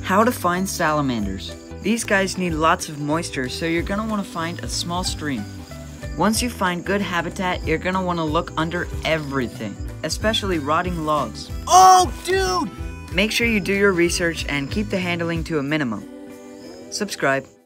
How to find salamanders. These guys need lots of moisture, so you're gonna wanna find a small stream. Once you find good habitat, you're gonna wanna look under everything, especially rotting logs. Oh, dude! Make sure you do your research and keep the handling to a minimum. Subscribe.